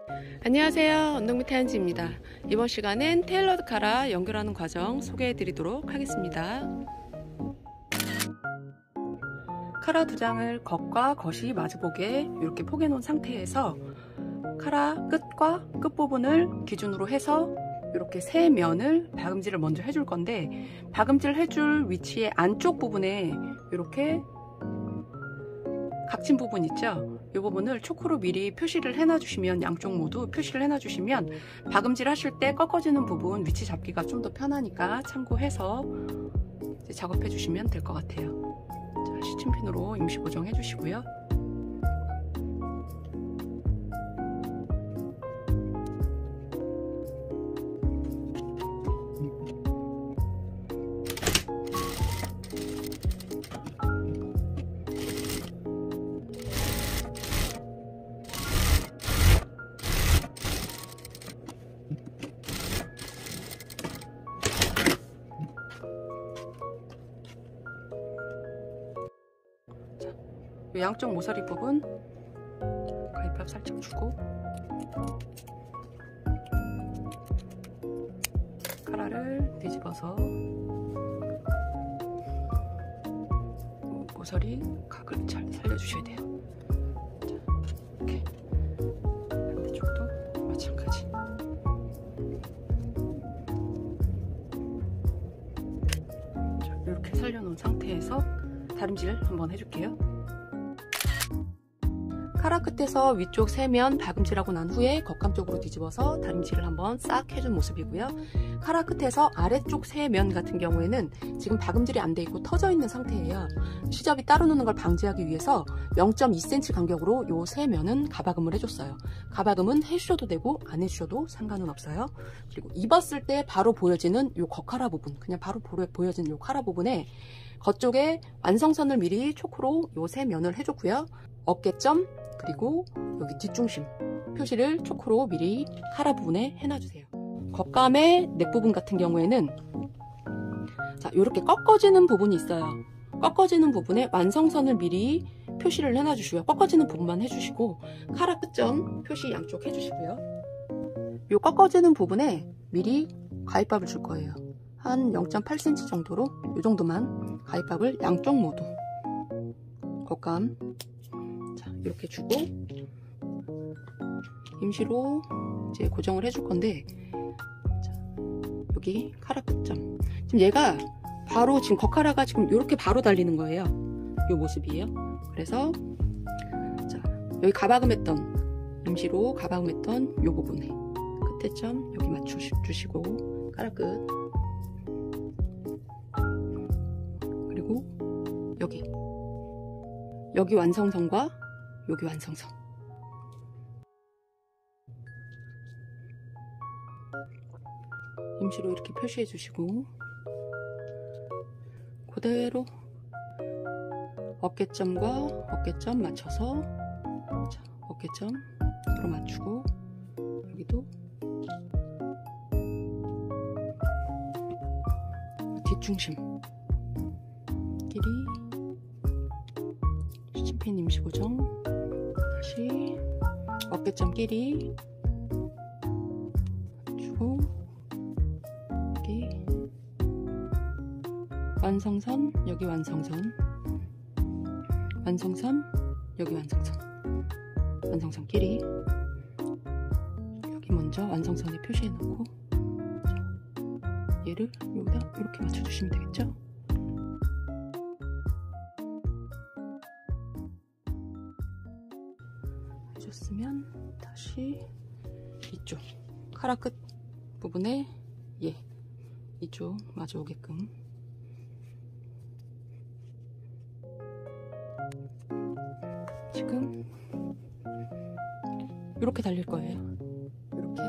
안녕하세요. 언덕밑 하연지입니다. 이번 시간엔 테일러드 카라 연결하는 과정 소개해 드리도록 하겠습니다. 카라 두 장을 겉과 겉이 마주보게 이렇게 포개 놓은 상태에서 카라 끝과 끝부분을 기준으로 해서 이렇게 세 면을 박음질을 먼저 해줄 건데, 박음질 해줄 위치의 안쪽 부분에 이렇게 각진 부분 있죠? 이 부분을 초크로 미리 표시를 해놔주시면, 양쪽 모두 표시를 해놔주시면 박음질 하실 때 꺾어지는 부분 위치 잡기가 좀 더 편하니까 참고해서 이제 작업해 주시면 될 것 같아요. 자, 시침핀으로 임시 고정해 주시고요. 이 양쪽 모서리 부분 가위밥 살짝 주고 카라를 뒤집어서 모서리 각을 잘 살려주셔야 돼요. 자, 이렇게 반대쪽도 마찬가지. 자, 이렇게 살려놓은 상태에서 다림질 한번 해줄게요. 카라 끝에서 위쪽 세면 박음질하고 난 후에 겉감 쪽으로 뒤집어서 다림질을 한번 싹 해준 모습이고요. 카라 끝에서 아래쪽 세면 같은 경우에는 지금 박음질이 안 돼 있고 터져 있는 상태예요. 시접이 따로 노는 걸 방지하기 위해서 0.2cm 간격으로 이 세면은 가박음을 해줬어요. 가박음은 해주셔도 되고 안 해주셔도 상관은 없어요. 그리고 입었을 때 바로 보여지는 이 겉카라 부분, 그냥 바로 보여지는 이 카라 부분에 겉쪽에 완성선을 미리 초크로 이 세면을 해줬고요. 어깨점 그리고 여기 뒷중심 표시를 초크로 미리 카라 부분에 해놔주세요. 겉감의 넥 부분 같은 경우에는 자, 이렇게 꺾어지는 부분이 있어요. 꺾어지는 부분에 완성선을 미리 표시를 해놔주시고요. 꺾어지는 부분만 해주시고 카라 끝점 표시 양쪽 해주시고요. 이 꺾어지는 부분에 미리 가위밥을 줄 거예요. 한 0.8cm 정도로 이 정도만 가위밥을 양쪽 모두 겉감 자, 이렇게 주고 임시로 이제 고정을 해줄 건데, 자, 여기 카라 끝점 지금 얘가 바로 지금 겉카라가 지금 이렇게 바로 달리는 거예요. 이 모습이에요. 그래서 자, 여기 가박음했던 임시로 가박음했던 이 부분에 끝에 점 여기 맞춰주시고 카라 끝 그리고 여기 완성선과 여기 완성선 임시로 이렇게 표시해 주시고 그대로 어깨점과 어깨점 맞춰서 자, 어깨점으로 맞추고 여기도 뒷중심 끼리 시침핀 임시 고정 다시 어깨점 끼리 주고 여기 완성선 여기 완성선 여기 완성선 끼리 여기 먼저 완성선에 표시해 놓고 얘를 여기다 이렇게 맞춰주시면 되겠죠? 해줬으면 다시 이쪽 카라 끝 부분에 이쪽 마주 오게끔 지금 이렇게 달릴 거예요. 이렇게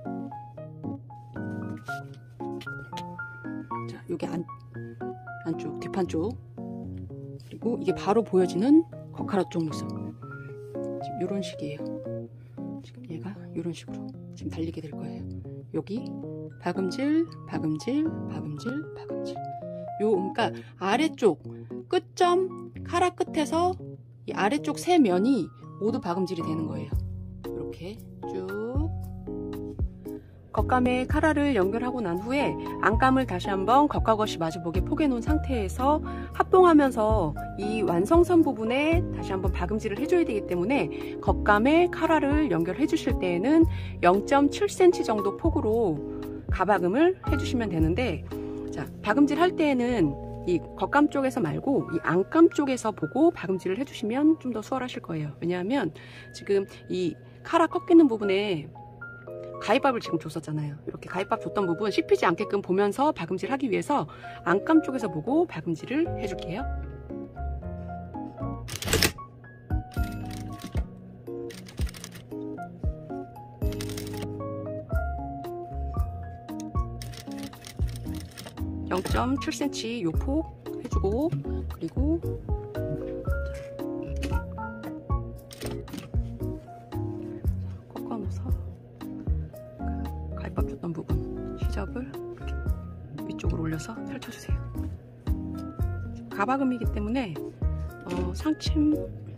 자, 여기 안쪽 뒷판 쪽 그리고 이게 바로 보여지는 겉카라 쪽 모습 지금 이런 식이에요. 지금 얘가 이런 식으로 지금 달리게 될 거예요. 여기 박음질 그러니까 아래쪽 끝점 카라 끝에서 이 아래쪽 세 면이 모두 박음질이 되는 거예요. 이렇게 이렇게 쭉 겉감에 카라를 연결하고 난 후에 안감을 다시 한번 겉과 겉이 마주보게 포개 놓은 상태에서 합봉하면서 이 완성선 부분에 다시 한번 박음질을 해줘야 되기 때문에 겉감에 카라를 연결해 주실 때에는 0.7cm 정도 폭으로 가박음을 해주시면 되는데, 자, 박음질 할 때에는 이 겉감 쪽에서 말고 이 안감 쪽에서 보고 박음질을 해주시면 좀 더 수월하실 거예요. 왜냐하면 지금 이 카라 꺾이는 부분에 가위밥을 지금 줬었잖아요. 이렇게 가위밥 줬던 부분 씹히지 않게끔 보면서 박음질 하기 위해서 안감 쪽에서 보고 박음질을 해줄게요. (0.7cm) 요 폭 해주고, 그리고 가위밥 줬던 부분 시접을 이렇게 위쪽으로 올려서 펼쳐주세요. 가박음이기 때문에 상침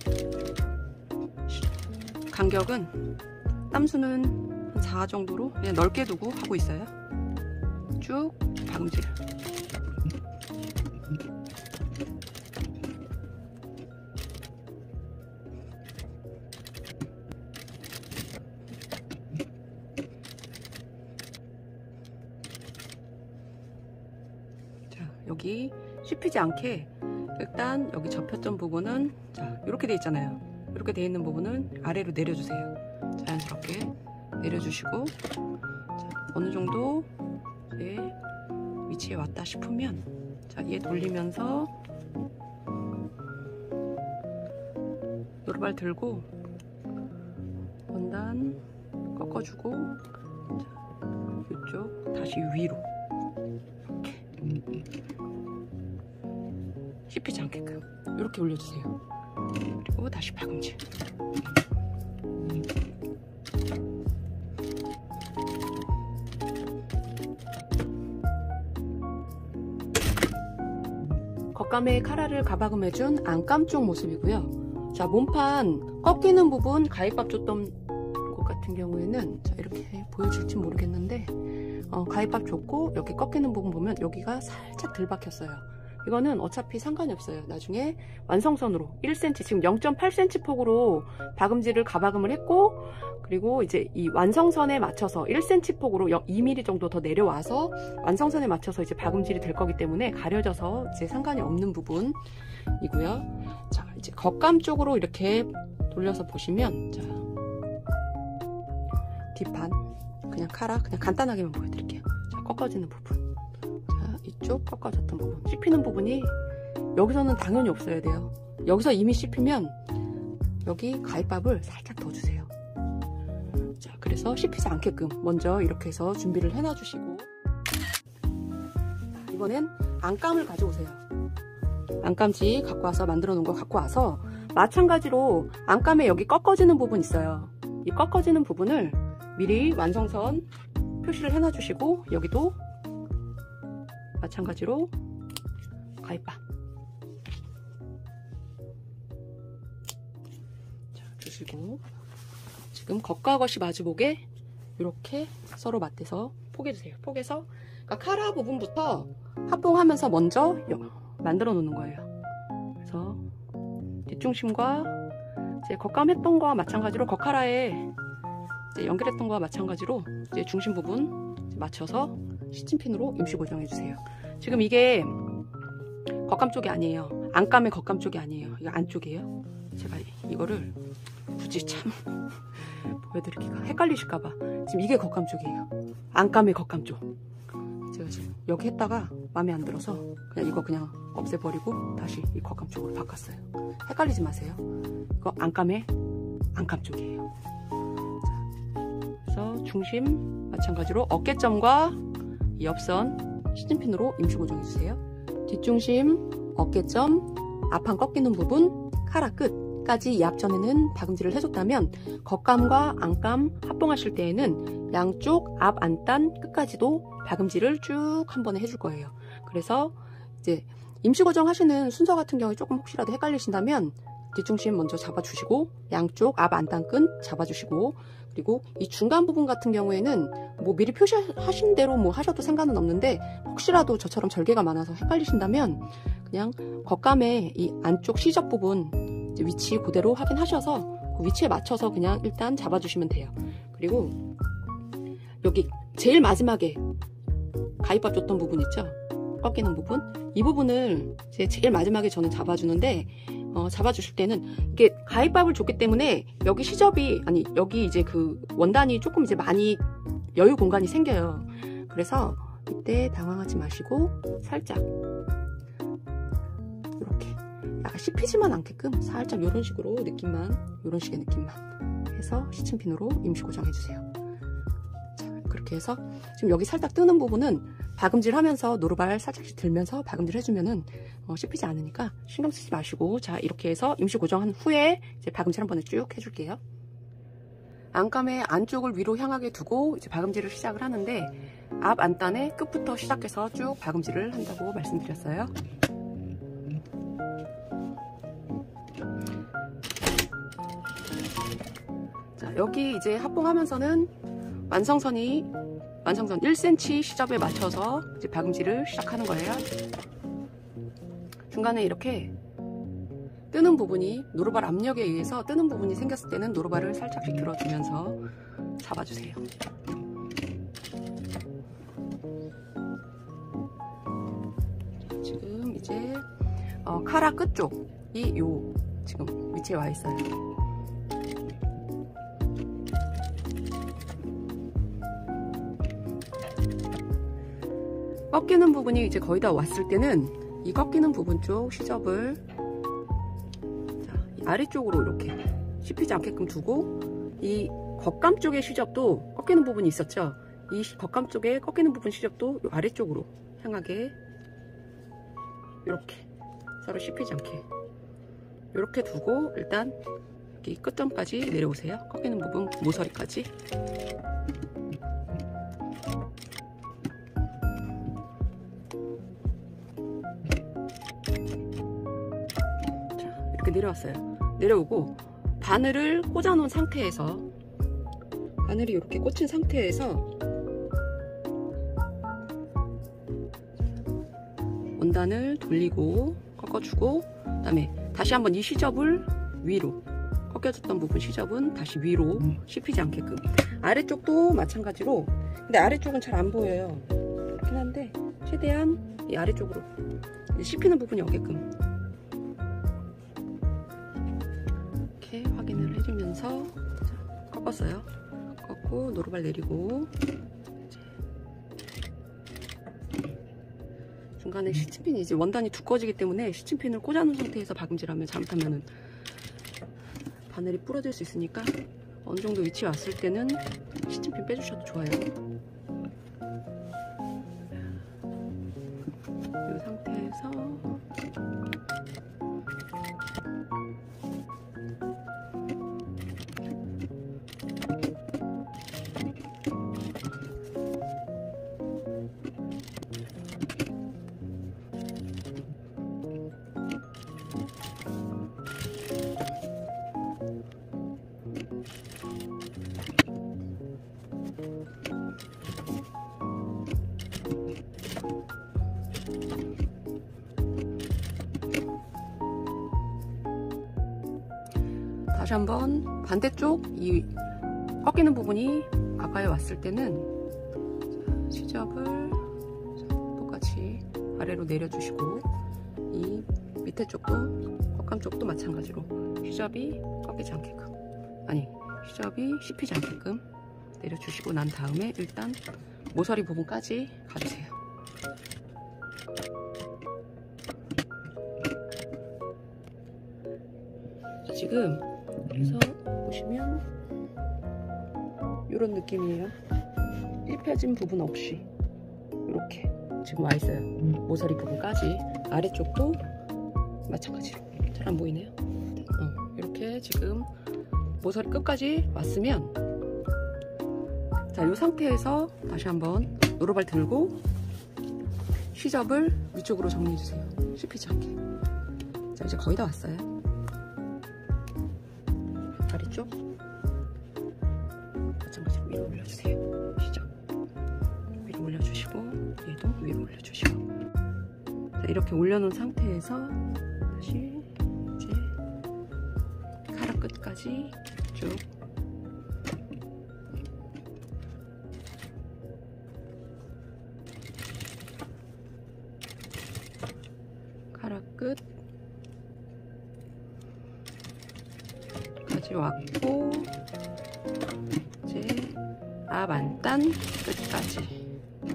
간격은 땀수는 한 4 정도로 그냥 넓게 두고 하고 있어요. 쭉 박음질. 여기 씹히지 않게 일단 여기 접혔던 부분은 자 이렇게 돼 있잖아요. 이렇게 돼 있는 부분은 아래로 내려주세요. 자연스럽게 내려주시고, 자, 어느 정도 위치에 왔다 싶으면 자 얘 돌리면서 노루발 들고 원단 꺾어주고, 자, 이쪽 다시 위로 씹히지 않게끔 이렇게 올려주세요. 그리고 다시 박음질. 겉감에 카라를 가박음해준 안감 쪽 모습이고요. 자, 몸판 꺾이는 부분 가위밥 줬던 곳 같은 경우에는 자, 이렇게 보여질지 모르겠는데 가위밥 줬고 여기 꺾이는 부분 보면 여기가 살짝 덜 박혔어요. 이거는 어차피 상관이 없어요. 나중에 완성선으로 1cm, 지금 0.8cm 폭으로 박음질을 가박음을 했고, 그리고 이제 이 완성선에 맞춰서 1cm 폭으로 2mm 정도 더 내려와서 완성선에 맞춰서 이제 박음질이 될 거기 때문에 가려져서 이제 상관이 없는 부분이고요. 자, 이제 겉감 쪽으로 이렇게 돌려서 보시면, 자, 뒷판 그냥 카라 그냥 간단하게만 보여드릴게요. 자, 꺾어지는 부분. 이쪽 꺾어졌던 부분, 씹히는 부분이 여기서는 당연히 없어야 돼요. 여기서 이미 씹히면 여기 가위밥을 살짝 더 주세요. 자, 그래서 씹히지 않게끔 먼저 이렇게 해서 준비를 해놔 주시고, 이번엔 안감을 가져오세요. 안감지 갖고 와서 만들어 놓은 거 갖고 와서 마찬가지로 안감에 여기 꺾어지는 부분 있어요. 이 꺾어지는 부분을 미리 완성선 표시를 해놔 주시고, 여기도 마찬가지로 가위밥 자, 주시고, 지금 겉과 겉이 마주보게 이렇게 서로 맞대서 포개주세요. 포개서 그러니까 카라 부분부터 합봉하면서 먼저 만들어 놓는 거예요. 그래서 뒷중심과 이제 겉감 했던 거와 마찬가지로 겉카라에 이제 연결했던 거와 마찬가지로 이제 중심 부분 맞춰서 시침핀으로 임시 고정해 주세요. 지금 이게 겉감 쪽이 아니에요. 안감의 겉감 쪽이 아니에요. 이거 안쪽이에요. 제가 이거를 굳이 참 보여드리기가 헷갈리실까봐 지금 이게 겉감 쪽이에요. 안감의 겉감 쪽. 제가 지금 여기 했다가 마음에 안 들어서 그냥 이거 그냥 없애버리고 다시 이 겉감 쪽으로 바꿨어요. 헷갈리지 마세요. 이거 안감의 안감 쪽이에요. 자, 그래서 중심 마찬가지로 어깨점과 이 옆선 시침핀으로 임시 고정해주세요. 뒷중심, 어깨점, 앞판 꺾이는 부분, 카라 끝까지 이 앞전에는 박음질을 해줬다면 겉감과 안감 합봉하실 때에는 양쪽 앞 안단 끝까지도 박음질을 쭉 한 번에 해줄 거예요. 그래서 이제 임시 고정 하시는 순서 같은 경우에 조금 혹시라도 헷갈리신다면 뒷중심 먼저 잡아주시고 양쪽 앞 안단끈 잡아주시고, 그리고 이 중간 부분 같은 경우에는 뭐 미리 표시하신 대로 뭐 하셔도 상관은 없는데, 혹시라도 저처럼 절개가 많아서 헷갈리신다면 그냥 겉감의 이 안쪽 시접 부분 위치 그대로 확인하셔서 그 위치에 맞춰서 그냥 일단 잡아주시면 돼요. 그리고 여기 제일 마지막에 가위밥 줬던 부분 있죠? 꺾이는 부분, 이 부분을 이제 제일 마지막에 저는 잡아주는데, 잡아주실 때는 이게 가위밥을 줬기 때문에 여기 시접이, 아니 여기 이제 그 원단이 조금 이제 많이 여유 공간이 생겨요. 그래서 이때 당황하지 마시고 살짝 이렇게 약간 씹히지만 않게끔 살짝 이런 식으로 느낌만, 이런 식의 느낌만 해서 시침핀으로 임시 고정해주세요. 자, 그렇게 해서 지금 여기 살짝 뜨는 부분은 박음질 하면서 노루발 살짝씩 들면서 박음질 해주면은 씹히지 않으니까 신경 쓰지 마시고, 자 이렇게 해서 임시 고정한 후에 이제 박음질 한 번에 쭉 해줄게요. 안감의 안쪽을 위로 향하게 두고 이제 박음질을 시작을 하는데, 앞 안단의 끝부터 시작해서 쭉 박음질을 한다고 말씀드렸어요. 자, 여기 이제 합봉하면서는 완성선 1cm 시접에 맞춰서 이제 박음질을 시작하는 거예요. 중간에 이렇게 뜨는 부분이, 노루발 압력에 의해서 뜨는 부분이 생겼을 때는 노루발을 살짝씩 들어주면서 잡아주세요. 지금 이제 카라 끝쪽이 요 지금 위치에 와 있어요. 꺾이는 부분이 이제 거의 다 왔을 때는 이 꺾이는 부분 쪽 시접을 이 아래쪽으로 이렇게 씹히지 않게끔 두고, 이 겉감 쪽의 시접도 꺾이는 부분이 있었죠. 이 겉감 쪽에 꺾이는 부분 시접도 이 아래쪽으로 향하게 이렇게 서로 씹히지 않게 이렇게 두고, 일단 여기 끝점까지 내려오세요. 꺾이는 부분 모서리까지. 이렇게 내려왔어요. 내려오고 바늘을 꽂아 놓은 상태에서, 바늘이 이렇게 꽂힌 상태에서 원단을 돌리고 꺾어주고, 그 다음에 다시 한번 이 시접을 위로, 꺾여졌던 부분 시접은 다시 위로 씹히지 않게끔, 아래쪽도 마찬가지로. 근데 아래쪽은 잘 안 보여요. 그렇긴 한데 최대한 이 아래쪽으로 씹히는 부분이 오게끔 이렇게 확인을 해주면서, 자, 꺾었어요. 꺾고 노루발 내리고, 중간에 시침핀이 이제 원단이 두꺼워지기 때문에 시침핀을 꽂아놓은 상태에서 박음질하면 잘못하면은 바늘이 부러질 수 있으니까 어느 정도 위치에 왔을 때는 시침핀 빼주셔도 좋아요. 이 상태에서 다시 한번 반대쪽 이 꺾이는 부분이 가까이 왔을 때는 시접을 똑같이 아래로 내려주시고, 이 밑에 쪽도 꺾감 쪽도 마찬가지로 시접이 꺾이지 않게끔, 아니 시접이 씹히지 않게끔 내려주시고 난 다음에 일단 모서리 부분까지 가주세요. 지금 그래서 보시면 이런 느낌이에요. 씹혀진 부분 없이 이렇게 지금 와 있어요. 모서리 부분까지. 아래쪽도 마찬가지로. 잘 안 보이네요. 이렇게 지금 모서리 끝까지 왔으면, 자, 이 상태에서 다시 한번 노루발 들고 시접을 위쪽으로 정리해주세요. 씹히지 않게. 자, 이제 거의 다 왔어요. 이쪽 마찬가지로 위로 올려주세요. 시죠? 위로 올려주시고 얘도 위로 올려주시고. 자, 이렇게 올려놓은 상태에서 다시 이제 카라 끝까지 쭉 카라 끝까지 왔고 이제 앞안단 끝까지.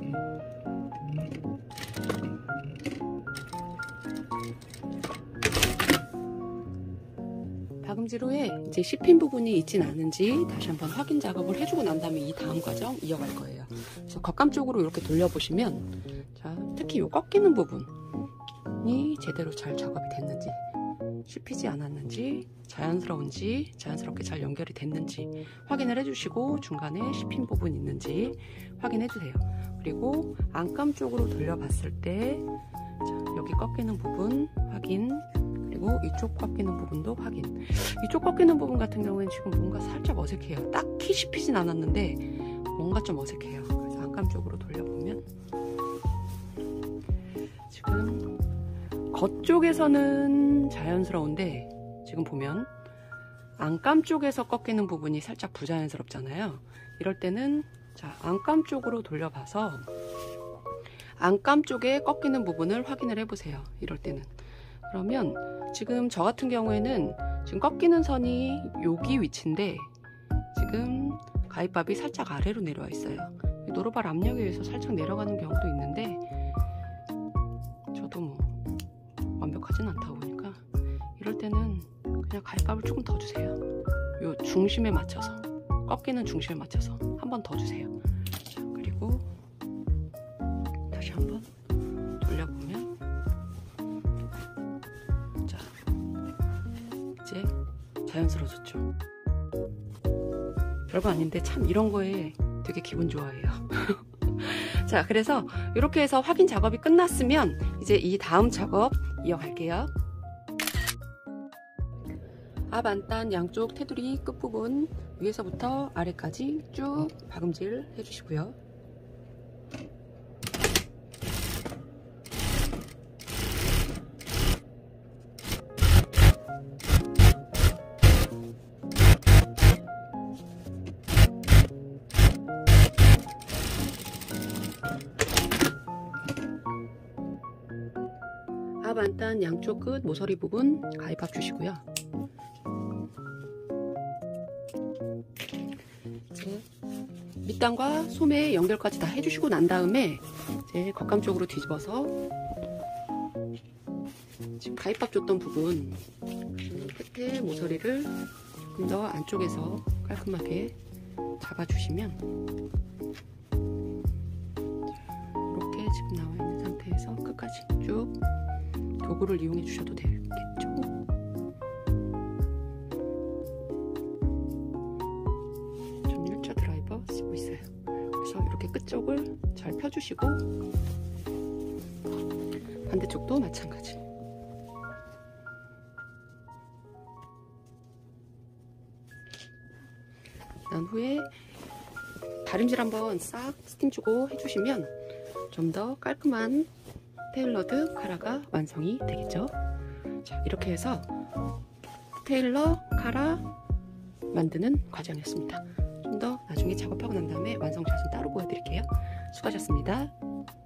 박음지로에 이제 씹힌 부분이 있진 않은지 다시 한번 확인 작업을 해주고 난 다음에 이 다음 과정 이어갈 거예요. 그래서 겉감 쪽으로 이렇게 돌려보시면, 자, 특히 이 꺾이는 부분이 제대로 잘 작업이 됐는지, 씹히지 않았는지, 자연스러운지, 자연스럽게 잘 연결이 됐는지 확인을 해주시고, 중간에 씹힌 부분 있는지 확인해주세요. 그리고 안감 쪽으로 돌려봤을 때, 자, 여기 꺾이는 부분 확인, 그리고 이쪽 꺾이는 부분도 확인. 이쪽 꺾이는 부분 같은 경우에는 지금 뭔가 살짝 어색해요. 딱히 씹히진 않았는데 뭔가 좀 어색해요. 그래서 안감 쪽으로 돌려보면 지금 겉쪽에서는 자연스러운데 지금 보면 안감 쪽에서 꺾이는 부분이 살짝 부자연스럽잖아요. 이럴 때는 자, 안감 쪽으로 돌려봐서 안감 쪽에 꺾이는 부분을 확인을 해보세요. 이럴 때는. 그러면 지금 저 같은 경우에는 지금 꺾이는 선이 여기 위치인데 지금 가위밥이 살짝 아래로 내려와 있어요. 노루발 압력에 의해서 살짝 내려가는 경우도 있는데 저도 뭐 완벽하진 않다 보니까 이럴 때는 그냥 가위밥을 조금 더 주세요. 요 중심에 맞춰서, 꺾이는 중심에 맞춰서 한 번 더 주세요. 자, 그리고 다시 한번 돌려보면 자, 이제 자연스러워졌죠. 별거 아닌데 참 이런 거에 되게 기분 좋아해요. 자, 그래서 이렇게 해서 확인 작업이 끝났으면 이제 이 다음 작업 이어갈게요. 앞 안단 양쪽 테두리 끝부분 위에서부터 아래까지 쭉 박음질 해주시고요. 앞 안단 양쪽 끝 모서리 부분 가위밥 주시고요. 이제 밑단과 소매 연결까지 다 해주시고 난 다음에 이제 겉감 쪽으로 뒤집어서 지금 가위밥 줬던 부분 끝에 모서리를 조금 더 안쪽에서 깔끔하게 잡아주시면 이렇게 지금 나와 있는 상태에서 끝까지 쭉 도구를 이용해 주셔도 되겠죠. 좀 일자 드라이버 쓰고 있어요. 그래서 이렇게 끝쪽을 잘 펴주시고 반대쪽도 마찬가지. 난 후에 다림질 한번 싹 스팀 주고 해주시면 좀 더 깔끔한 테일러드 카라가 완성이 되겠죠. 자, 이렇게 해서 테일러 카라 만드는 과정이었습니다. 좀 더 나중에 작업하고 난 다음에 완성 사진 따로 보여드릴게요. 수고하셨습니다.